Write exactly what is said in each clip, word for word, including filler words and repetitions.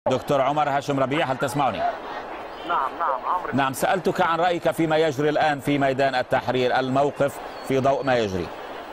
دكتور عمر هاشم ربيع، هل تسمعني؟ نعم نعم عمرو. نعم، سألتك عن رأيك فيما يجري الآن في ميدان التحرير، الموقف في ضوء ما يجري.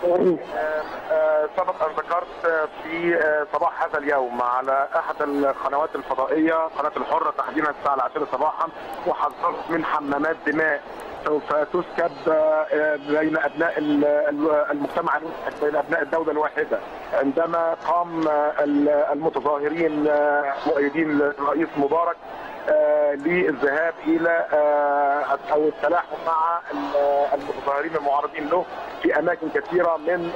سبق أن ذكرت في صباح هذا اليوم على أحد القنوات الفضائية، قناة الحرة تحديدا الساعة العاشرة صباحا، وحذرت من حمامات دماء سوف تسكب بين أبناء المجتمع الواحد، بين أبناء الدولة الواحدة، عندما قام المتظاهرين مؤيدين للرئيس مبارك للذهاب الى او التلاحم مع المتظاهرين المعارضين له في اماكن كثيره من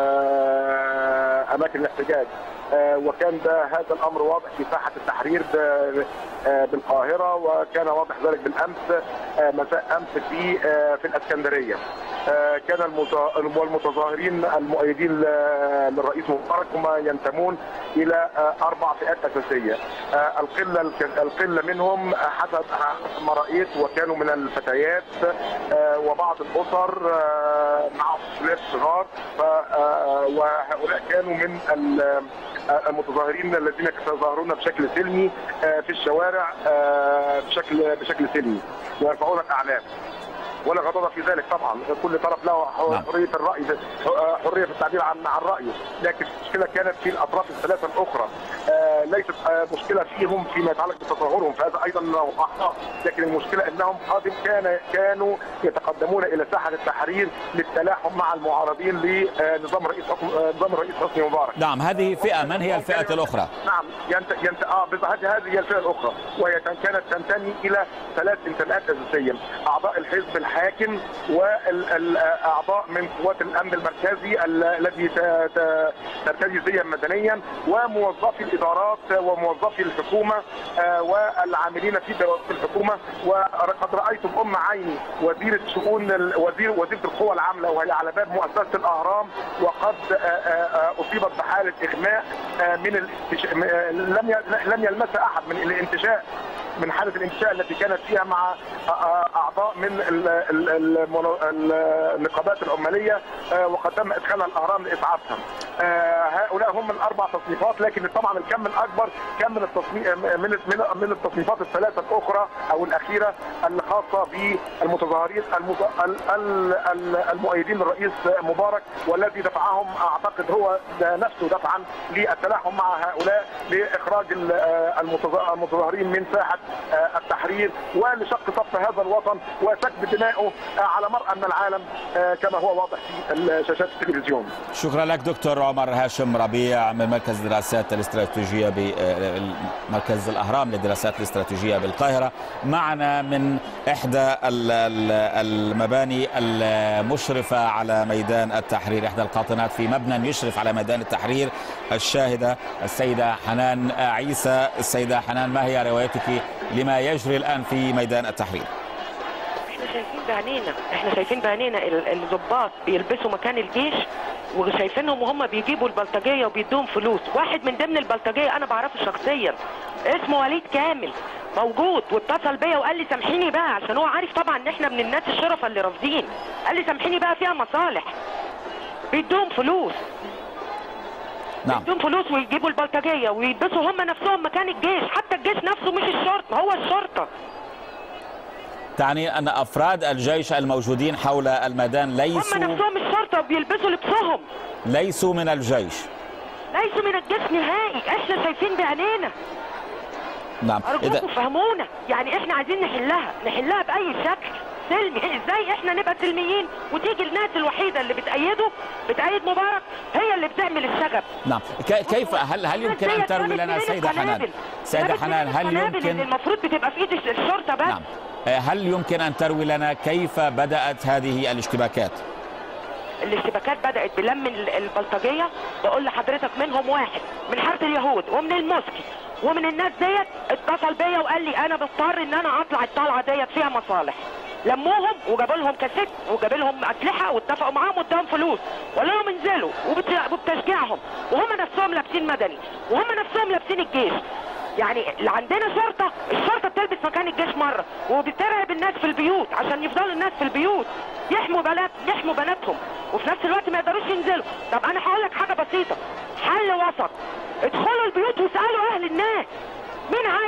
اماكن الاحتجاج. وكان ده هذا الامر واضح في ساحه التحرير بالقاهره، وكان واضح ذلك بالامس مساء امس في في الاسكندريه. كان المتظاهرين المؤيدين للرئيس مبارك هم ينتمون الى اربع فئات اساسيه. القله القله منهم حسب ما رايت وكانوا من الفتيات وبعض الاسر مع طفلات صغار، وهؤلاء كانوا من المتظاهرين الذين يتظاهرون بشكل سلمي في الشوارع بشكل بشكل سلمي ويرفعون الاعلام، ولا غضاضة في ذلك. طبعا كل طرف له حريه الراي، حريه في التعبير عن عن رايه، لكن المشكله كانت في الاطراف الثلاثه الاخرى. آه ليست آه مشكله فيهم فيما يتعلق بتظاهرهم، فهذا ايضا وضحناه، لكن المشكله انهم قادم كان كانوا يتقدمون الى ساحه التحرير للتلاحم مع المعارضين لنظام رئيس نظام الرئيس حسني مبارك. نعم، هذه فئه، من هي الفئه الاخرى؟ نعم ينت... ينت... اه هذه هي الفئه الاخرى، وهي كانت تنتمي الى ثلاث انتماءات اساسيه: اعضاء الحزب الحاكم، والاعضاء من قوات الامن المركزي الذي ترتدي زيا مدنيا، وموظفي الادارات وموظفي الحكومه والعاملين في دوائر الحكومه. وقد رايت بام عيني وزيره شؤون وزير وزيره القوى العامله وهي على باب مؤسسه الاهرام، وقد اصيبت بحاله اغماء من الانتشاء، لم لم يلمسها احد من الانتشاء، من حاله الانتشاء التي كانت فيها مع اعضاء من النقابات العماليه، وقد تم ادخالها الاهرام لاسعافهم. هؤلاء هم الاربع تصنيفات، لكن طبعا الكم الاكبر كم من التصنيف من من التصنيفات الثلاثه الاخرى او الاخيره اللي خاصه بالمتظاهرين المؤيدين للرئيس مبارك، والذي دفعهم اعتقد هو نفسه دفعا للتلاحم مع هؤلاء لاخراج المتظاهرين من ساحه التحرير ولشق صف هذا الوطن وسكب دمائه على مرأى من العالم كما هو واضح في شاشات التلفزيون. شكرا لك دكتور عمر هاشم ربيع من مركز الدراسات الاستراتيجيه بمركز الاهرام للدراسات الاستراتيجيه بالقاهره، معنا من احدى المباني المشرفه على ميدان التحرير، احدى القاطنات في مبنى يشرف على ميدان التحرير، الشاهده السيده حنان عيسى. السيده حنان، ما هي روايتك لما يجري الان في ميدان التحرير؟ احنا شايفين بعينينا، احنا شايفين بعينينا الضباط بيلبسوا مكان الجيش، وشايفينهم وهم بيجيبوا البلطجيه وبيدوهم فلوس. واحد من ضمن البلطجيه انا بعرفه شخصيا، اسمه وليد كامل، موجود واتصل بيا وقال لي سامحيني بقى، عشان هو عارف طبعا ان احنا من الناس الشرفه اللي رافضين. قال لي سامحيني بقى، فيها مصالح، بيدوهم فلوس. نعم، بيدوهم فلوس ويجيبوا البلطجيه ويلبسوا هم نفسهم مكان الجيش، حتى الجيش نفسه مش الشرطه، هو الشرطه. تعني ان افراد الجيش الموجودين حول الميدان ليسوا هم نفسهم الشرطه وبيلبسوا لبسهم، ليسوا من الجيش، ليسوا من الجيش نهائي، احنا شايفين بعينينا. نعم، ارجوكم فهمونا، يعني احنا عايزين نحلها نحلها باي شكل سلمي. ازاي احنا نبقى سلميين وتيجي الناس الوحيده اللي بتأيده بتأيد مبارك هي اللي بتعمل الشغب؟ نعم، كيف هل هل يمكن ان تروي لنا سيده حنان؟ سيده حنان، هل يمكن المفروض بتبقى في ايد الشرطه بس؟ نعم، هل يمكن ان تروي لنا كيف بدأت هذه الاشتباكات؟ الاشتباكات بدأت بلم البلطجيه، بقول لحضرتك منهم واحد من حاره اليهود ومن الموسكي ومن الناس ديت اتصل بيا وقال لي انا بضطر ان انا اطلع الطلعه ديت فيها مصالح. لموهم وجابوا لهم كاسيت وجابوا لهم اسلحه واتفقوا معاهم واداهم فلوس وقال لهم انزلوا، وبتشجيعهم وهم نفسهم لابسين مدني وهم نفسهم لابسين الجيش. يعني اللي عندنا شرطه، الشرطه بتلبس مكان الجيش مره وبترعب الناس في البيوت عشان يفضلوا الناس في البيوت يحموا بنات يحموا بناتهم، وفي نفس الوقت ما يقدروش ينزلوا. طب انا هقول لك حاجه بسيطه، حل وسط، ادخلوا البيوت واسالوا اهل الناس مين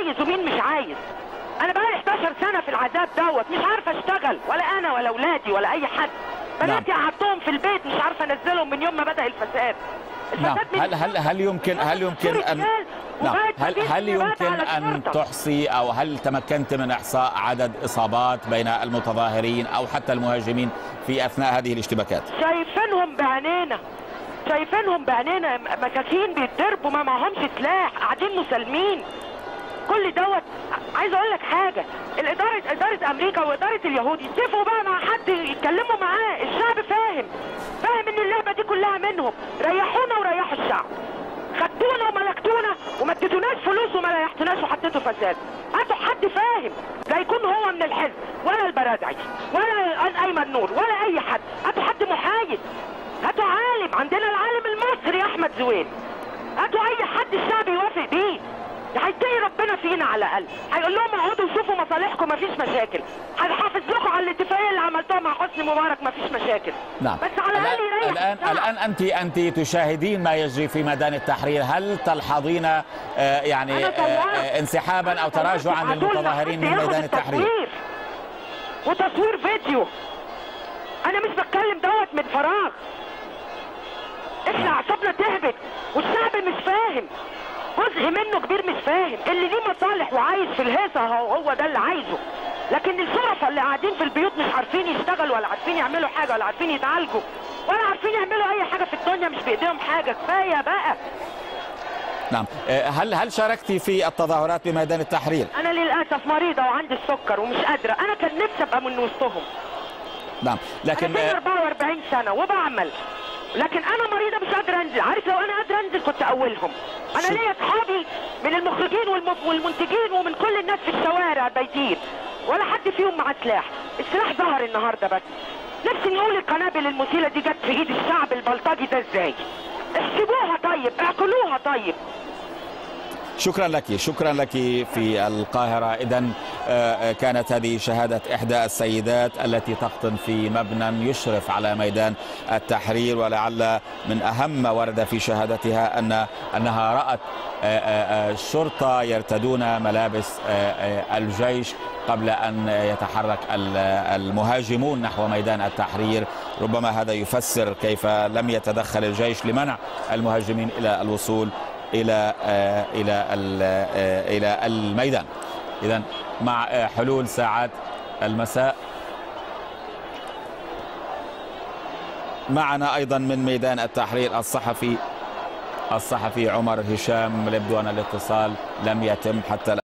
عايز ومين مش عايز. انا بقالي احداشر سنه في العذاب دوت، مش عارفه اشتغل ولا انا ولا اولادي ولا اي حد. بناتي قعدتهم في البيت مش عارفه انزلهم من يوم ما بدا الفساد. نعم. هل هل هل يمكن هل يمكن ان نعم هل هل يمكن ان تحصي او هل تمكنت من احصاء عدد اصابات بين المتظاهرين او حتى المهاجمين في اثناء هذه الاشتباكات؟ شايفينهم بعينينا، شايفينهم بعينينا، مساكين بيتضربوا ما معهمش سلاح، قاعدين مسالمين. كل دوت. عايز اقول لك حاجه، الاداره اداره امريكا واداره اليهود يتفقوا بقى مع حد يتكلموا معاه. الشعب فاهم فاهم ان اللعبه دي كلها منهم. ريحونا وريحوا الشعب. خدتونا وملكتونا وما اديتوناش فلوس وما ريحتوناش وحطيتوا فساد. هاتوا حد فاهم، لا يكون هو من الحزب ولا البرادعي ولا ايمن نور ولا اي حد. هاتوا حد محايد، هاتوا عالم. عندنا العالم المصري احمد زويل. هاتوا اي حد الشعب يوافق بيه، هيتقي ربنا فينا على الاقل. هيقول لهم اقعدوا وشوفوا مصالحكم مفيش مشاكل. هيحافظ لكم على الاتفاقيه اللي عملتوها مع حسني مبارك مفيش مشاكل. نعم. بس على الاقل يريح الان الان, الآن انت انت تشاهدين ما يجري في ميدان التحرير، هل تلحظين آه يعني آه انسحابا او تراجعا للمتظاهرين من ميدان التحرير؟ وتصوير فيديو. انا مش بتكلم دوت من فراغ. احنا اعصابنا تهبط والشعب مش فاهم. جزء منه كبير مش فاهم، اللي ليه مصالح وعايز في الهيصه هو, هو ده اللي عايزه. لكن الشرفاء اللي قاعدين في البيوت مش عارفين يشتغلوا ولا عارفين يعملوا حاجه ولا عارفين يتعالجوا ولا عارفين يعملوا اي حاجه في الدنيا، مش بايديهم حاجه. كفايه بقى. نعم. هل هل شاركتي في التظاهرات بميدان التحرير؟ انا للاسف مريضه وعندي السكر ومش قادره. انا كان نفسي ابقى من وسطهم. نعم. لكن انا أربعة وأربعين سنه وبعمل، لكن انا مريضه مش قادره انزل. عارف لو انا قادره انزل كنت اولهم. انا ليا اصحابي من المخرجين والمنتجين ومن كل الناس في الشوارع بايتين، ولا حد فيهم معاه سلاح. السلاح ظهر النهارده بس. نفسي نقول القنابل المثيره دي جت في ايد الشعب البلطجي ده ازاي؟ احسبوها طيب، اعقلوها طيب. شكرا لك، شكرا لك في القاهرة. إذن كانت هذه شهادة إحدى السيدات التي تقطن في مبنى يشرف على ميدان التحرير، ولعل من أهم ما ورد في شهادتها أن أنها رأت الشرطة يرتدون ملابس الجيش قبل أن يتحرك المهاجمون نحو ميدان التحرير. ربما هذا يفسر كيف لم يتدخل الجيش لمنع المهاجمين إلى الوصول إلى إلى إلى الميدان. إذن مع حلول ساعات المساء معنا أيضا من ميدان التحرير الصحفي الصحفي عمر هشام. يبدو أن الاتصال لم يتم حتى الآن.